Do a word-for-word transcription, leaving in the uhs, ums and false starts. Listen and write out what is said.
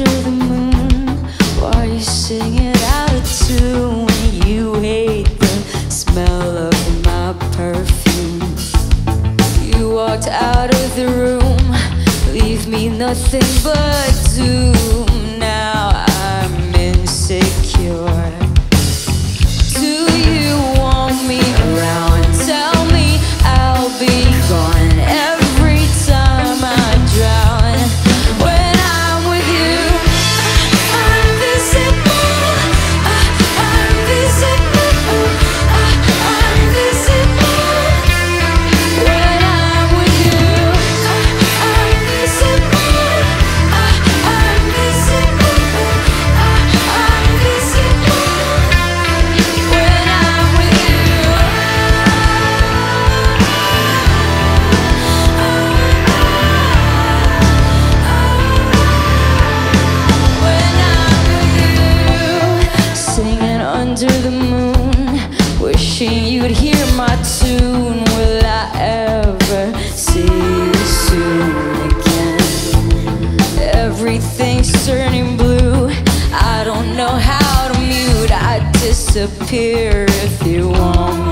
under the moon. Why you sing it out of tune? You hate the smell of my perfume. You walked out of the room, leave me nothing but doom. Now I'm insecure. Do you want me around? Tell me I'll be gone every time I drown. When I'm with you, I'm invisible. I'm invisible. I'm invisible. When I'm with you, I'm invisible. I'm invisible. I'm invisible. When I'm with you, when I'm with you, singing under the moon, wishing you'd hear my tune. Will I ever see you soon again? Everything's turning blue. I don't know how to mute. I disappear if you want me.